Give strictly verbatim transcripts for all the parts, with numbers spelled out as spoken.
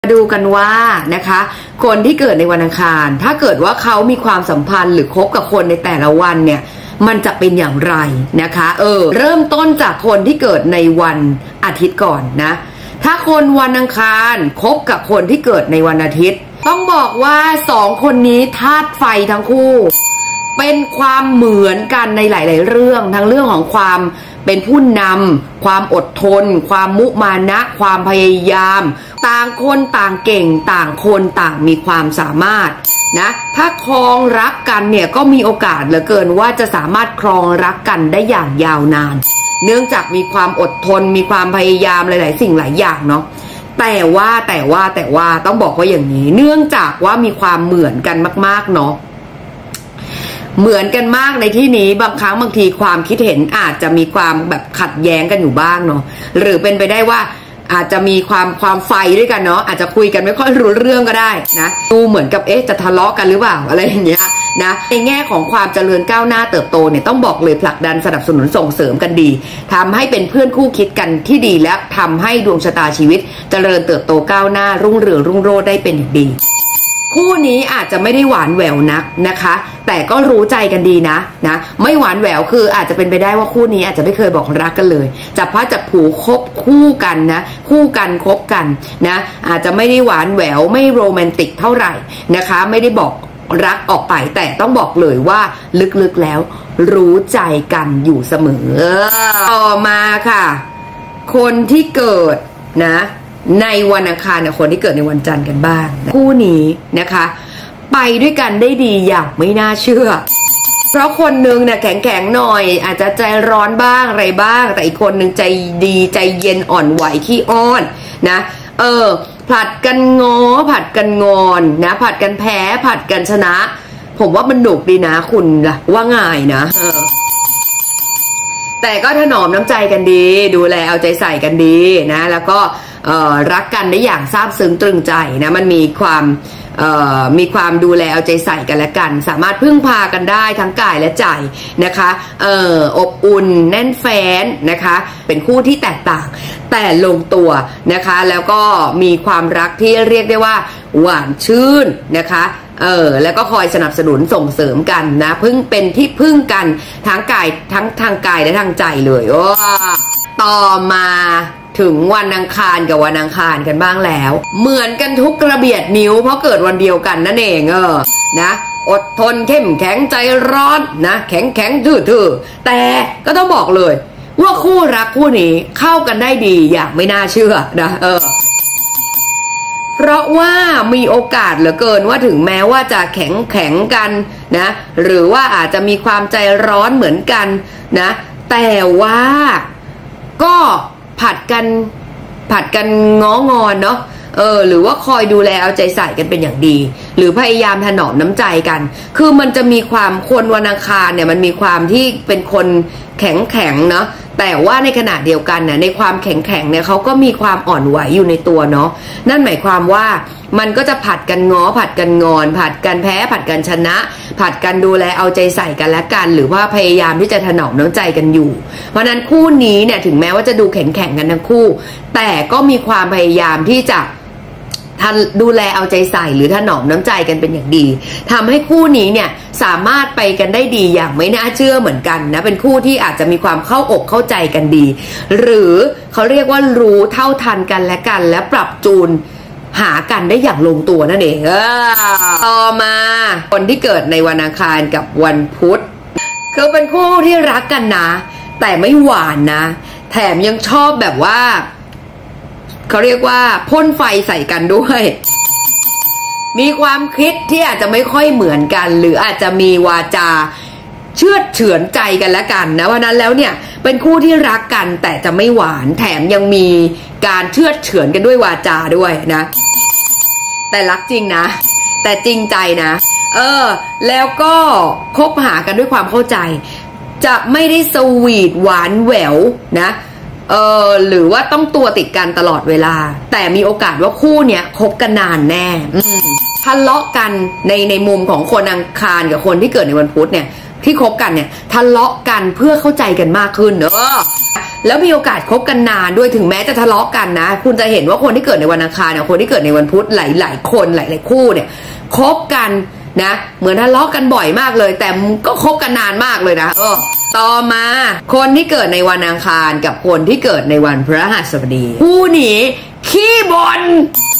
มาดูกันว่านะคะคนที่เกิดในวันอังคารถ้าเกิดว่าเขามีความสัมพันธ์หรือคบกับคนในแต่ละวันเนี่ยมันจะเป็นอย่างไรนะคะเออเริ่มต้นจากคนที่เกิดในวันอาทิตย์ก่อนนะถ้าคนวันอังคารคบกับคนที่เกิดในวันอาทิตย์ต้องบอกว่าสองคนนี้ธาตุไฟทั้งคู่เป็นความเหมือนกันในหลายๆเรื่องทั้งเรื่องของความเป็นผู้นำความอดทนความมุมานะความพยายามต่างคนต่างเก่งต่างคนต่างมีความสามารถนะถ้าครองรักกันเนี่ยก็มีโอกาสเหลือเกินว่าจะสามารถครองรักกันได้อย่างยาวนานเนื่องจากมีความอดทนมีความพยายามหลายๆสิ่งหลายอย่างเนาะแต่ว่าแต่ว่าแต่ว่าต้องบอกว่าอย่างนี้เนื่องจากว่ามีความเหมือนกันมากๆเนาะเหมือนกันมากในที่นี้บางครั้งบางทีความคิดเห็นอาจจะมีความแบบขัดแย้งกันอยู่บ้างเนาะหรือเป็นไปได้ว่าอาจจะมีความความไฟด้วยกันเนาะอาจจะคุยกันไม่ค่อยรู้เรื่องก็ได้นะดูเหมือนกับเอ๊ะจะทะเลาะกันหรือเปล่าอะไรอย่างเงี้ยนะในแง่ของความเจริญก้าวหน้าเติบโตเนี่ยต้องบอกเลยผลักดันสนับสนุนส่งเสริมกันดีทำให้เป็นเพื่อนคู่คิดกันที่ดีและทำให้ดวงชะตาชีวิตเจริญเติบโตก้าวหน้ารุ่งเรืองรุ่งโรจน์ได้เป็นอย่างดีคู่นี้อาจจะไม่ได้หวานแหววนักนะคะแต่ก็รู้ใจกันดีนะนะไม่หวานแหววคืออาจจะเป็นไปได้ว่าคู่นี้อาจจะไม่เคยบอกรักกันเลยจับพลัดจับผลูคบคู่กันนะคู่กันคบกันนะอาจจะไม่ได้หวานแหววไม่โรแมนติกเท่าไหร่นะคะไม่ได้บอกรักออกไปแต่ต้องบอกเลยว่าลึกๆแล้วรู้ใจกันอยู่เสมอต่อมาค่ะคนที่เกิดนะในวันอังคารกับคนที่เกิดในวันจันทร์กันบ้างคู่นี้นะคะไปด้วยกันได้ดีอย่างไม่น่าเชื่อเพราะคนนึงเนี่ยแข็งๆหน่อยอาจจะใจร้อนบ้างอะไรบ้างแต่อีกคนนึงใจดีใจเย็นอ่อนไหวขี้อ้อนนะเออผลัดกันง้อผัดกันงอนนะผัดกันแพ้ผัดกันชนะผมว่ามันหนุกดีนะคุณล่ะว่าง่ายนะเออแต่ก็ถนอมน้ำใจกันดีดูแลเอาใจใส่กันดีนะแล้วก็รักกันได้อย่างซาบซึ้งตรึงใจนะมันมีความมีความดูแลเอาใจใส่กันและกันสามารถพึ่งพากันได้ทั้งกายและใจนะคะเอ่ออบอุ่นแน่นแฟ้นนะคะเป็นคู่ที่แตกต่างแต่ลงตัวนะคะแล้วก็มีความรักที่เรียกได้ว่าหวานชื่นนะคะเออแล้วก็คอยสนับสนุนส่งเสริมกันนะพึ่งเป็นที่พึ่งกันทั้งกายทั้งทางกายและทางใจเลยโอ้ต่อมาถึงวันอังคารกับวันอังคารกันบ้างแล้วเหมือนกันทุกกระเบียดนิ้วเพราะเกิดวันเดียวกันนั่นเองเออนะอดทนเข้มแข็งใจร้อนนะแข็งแข็งทื่อๆแต่ก็ต้องบอกเลยว่าคู่รักคู่นี้เข้ากันได้ดีอย่างไม่น่าเชื่อนะเออเพราะว่ามีโอกาสเหลือเกินว่าถึงแม้ว่าจะแข็งแข็งกันนะหรือว่าอาจจะมีความใจร้อนเหมือนกันนะแต่ว่าก็ผัดกันผัดกันง้องอนเนาะเออหรือว่าคอยดูแลเอาใจใส่กันเป็นอย่างดีหรือพยายามถนอมน้ำใจกันคือมันจะมีความคนวันอังคารเนี่ยมันมีความที่เป็นคนแข็งแข็งเนาะแต่ว่าในขณะเดียวกันเนี่ยในความแข็งแข็งเนี่ยเขาก็มีความอ่อนไหวอยู่ในตัวเนาะนั่นหมายความว่ามันก็จะผัดกันง้อผัดกันงอนผัดกันแพ้ผัดกันชนะผัดกันดูแลเอาใจใส่กันและกันหรือว่าพยายามที่จะถนอมน้ำใจกันอยู่เพราะนั้นคู่นี้เนี่ยถึงแม้ว่าจะดูแข็งแข็งกันทั้งคู่แต่ก็มีความพยายามที่จะดูแลเอาใจใส่หรือถนอมน้ำใจกันเป็นอย่างดีทำให้คู่นี้เนี่ยสามารถไปกันได้ดีอย่างไม่น่าเชื่อเหมือนกันนะเป็นคู่ที่อาจจะมีความเข้าอกเข้าใจกันดีหรือเขาเรียกว่ารู้เท่าทันกันและกันและปรับจูนหากันได้อย่างลงตัวนั่นเองเออต่อมาคนที่เกิดในวันอังคารกับวันพุธคือเป็นคู่ที่รักกันนะแต่ไม่หวานนะแถมยังชอบแบบว่าเขาเรียกว่าพ่นไฟใส่กันด้วยมีความคิดที่อาจจะไม่ค่อยเหมือนกันหรืออาจจะมีวาจาเชื่อเฉือนใจกันและกันนะวันนั้นแล้วเนี่ยเป็นคู่ที่รักกันแต่จะไม่หวานแถมยังมีการเชื่อเฉือนกันด้วยวาจาด้วยนะแต่รักจริงนะแต่จริงใจนะเออแล้วก็คบหากันด้วยความเข้าใจจะไม่ได้สวีทหวานแหววนะเออหรือว่าต้องตัวติดกันตลอดเวลาแต่มีโอกาสว่าคู่เนี้ยคบกันนานแน่ทะเลาะกันในในมุมของคนอังคารกับคนที่เกิดในวันพุธเนี่ยที่คบกันเนี่ยทะเลาะกันเพื่อเข้าใจกันมากขึ้นเนอะแล้วมีโอกาสคบกันนานด้วยถึงแม้จะทะเลาะกันนะคุณจะเห็นว่าคนที่เกิดในวันอังคารเนี่ยคนที่เกิดในวันพุธหลายๆคนหลายๆคู่เนี่ยคบกันนะเหมือนทะเลาะกันบ่อยมากเลยแต่ก็คบกันนานมากเลยนะเออต่อมาคนที่เกิดในวันอังคารกับคนที่เกิดในวันพฤหัสบดีคู่นี้ขี้บ่น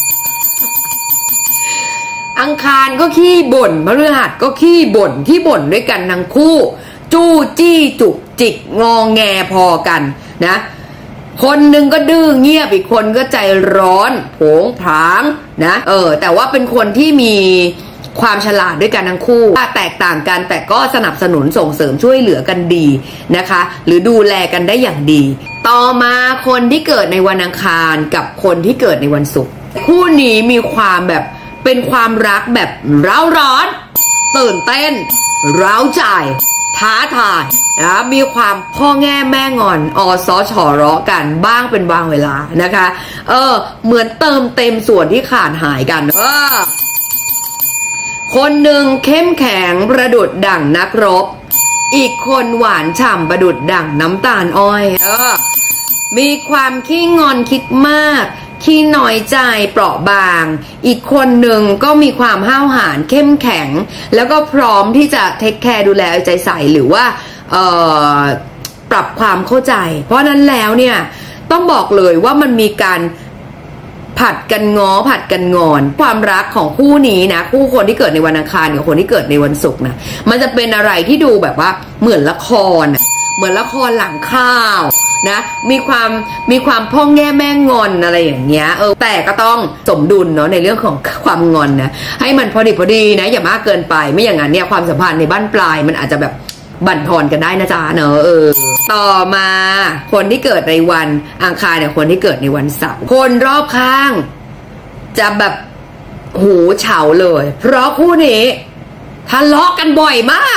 อังคารก็ขี้บ่นพฤหัสก็ขี้บ่นขี้บ่นด้วยกันทั้งคู่จู้จี้จุกจิกงอแงพอกันนะคนหนึ่งก็ดื้อเงียบอีกคนก็ใจร้อนโผงผางนะเออแต่ว่าเป็นคนที่มีความฉลาดด้วยกันทั้งคู่แตกต่างกันแต่ก็สนับสนุนส่งเสริมช่วยเหลือกันดีนะคะหรือดูแลกันได้อย่างดีต่อมาคนที่เกิดในวันอังคารกับคนที่เกิดในวันศุกร์คู่นี้มีความแบบเป็นความรักแบบเร้าร้อนตื่นเต้นเร้าใจท้าทายนะมีความพ่อแง่แม่งอนอซอฉอเราะกันบ้างเป็นบางเวลานะคะเออเหมือนเติมเต็มส่วนที่ขาดหายกันเออคนหนึ่งเข้มแข็งประดุดดั่งนักรบอีกคนหวานฉ่ำประดุดดั่งน้ำตาลอ้อยเออมีความขี้งอนคิดมากขี้น้อยใจเปราะบางอีกคนหนึ่งก็มีความห้าวหาญเข้มแข็งแล้วก็พร้อมที่จะเทคแคร์ดูแลเอาใจใส่หรือว่าเอ่อปรับความเข้าใจเพราะนั้นแล้วเนี่ยต้องบอกเลยว่ามันมีการผัดกันง้อผัดกันงอนความรักของคู่นี้นะคู่คนที่เกิดในวันอังคารกับคนที่เกิดในวันศุกร์นะมันจะเป็นอะไรที่ดูแบบว่าเหมือนละครเหมือนละครหลังข่าวนะมีความมีความพ่อแง่แม่งอนอะไรอย่างเงี้ยเออแต่ก็ต้องสมดุลเนาะในเรื่องของความงอนนะให้มันพอดีพอดีนะอย่ามากเกินไปไม่อย่างนั้นเนี่ยความสัมพันธ์ในบ้านปลายมันอาจจะแบบบั่นทอนกันได้นะจ๊ะเนอะเออต่อมาคนที่เกิดในวันอังคารเนี่ยคนที่เกิดในวันเสาร์คนรอบข้างจะแบบหูเฉาเลยเพราะคู่นี้ทะเลาะกันบ่อยมาก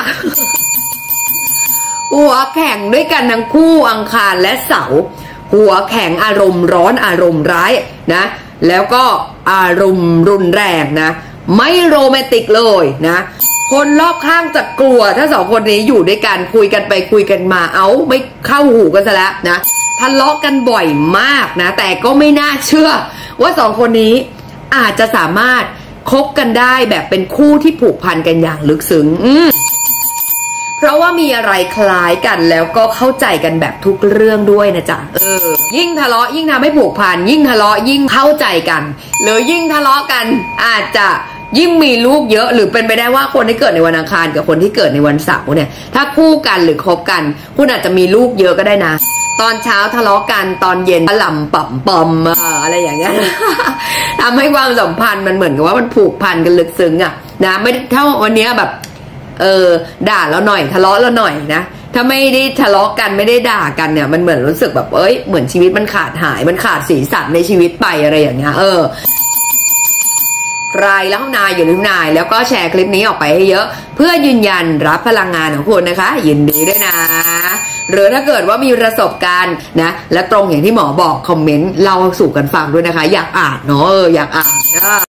หัวแข็งด้วยกันทั้งคู่อังคารและเสาร์หัวแข็งอารมณ์ร้อนอารมณ์ร้ายนะแล้วก็อารมณ์รุนแรงนะไม่โรแมนติกเลยนะคนรอบข้างจะกลัวถ้าสองคนนี้อยู่ด้วยกันคุยกันไปคุยกันมาเอาไม่เข้าหูกันซะแล้วนะทะเลาะกันบ่อยมากนะแต่ก็ไม่น่าเชื่อว่าสองคนนี้อาจจะสามารถคบกันได้แบบเป็นคู่ที่ผูกพันกันอย่างลึกซึ้งอืมเพราะว่ามีอะไรคล้ายกันแล้วก็เข้าใจกันแบบทุกเรื่องด้วยนะจ๊ะเออยิ่งทะเลาะยิ่งทำให้ผูกพันยิ่งทะเลาะยิ่งเข้าใจกันหรือยิ่งทะเลาะกันอาจจะยิ่งมีลูกเยอะหรือเป็นไปได้ว่าคนที่เกิดในวันอังคารกับคนที่เกิดในวันเสาร์เนี่ยถ้าคู่กันหรือคบกันคุณอาจจะมีลูกเยอะก็ได้นะตอนเช้าทะเลาะกันตอนเย็นหล่ำปั่มปอมอะไรอย่างเงี้ยทำให้ความสัมพันธ์มันเหมือนกับว่ามันผูกพันกันลึกซึ้งอ่ะนะไม่เท่าวันนี้แบบเออด่าแล้วหน่อยทะเลาะแล้วหน่อยนะถ้าไม่ได้ทะเลาะกันไม่ได้ด่ากันเนี่ยมันเหมือนรู้สึกแบบเอ้ยเหมือนชีวิตมันขาดหายมันขาดสีสันในชีวิตไปอะไรอย่างเงี้ยเออใครแล้วนายอยู่ลืมนายแล้วก็แชร์คลิปนี้ออกไปให้เยอะเพื่อยืนยันรับพลังงานของคุณนะคะยินดีด้วยนะหรือถ้าเกิดว่ามีประสบการณ์นะและตรงอย่างที่หมอบอกคอมเมนต์เล่าสู่กันฟังด้วยนะคะอยากอ่านเนาะอยากอ่าน